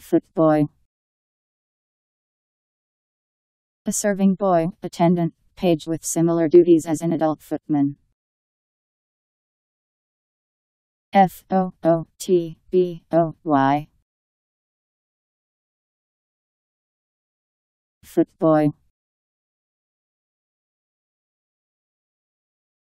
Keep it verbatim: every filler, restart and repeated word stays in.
Footboy. A serving boy, attendant, page with similar duties as an adult footman. F O O T B O Y. Footboy.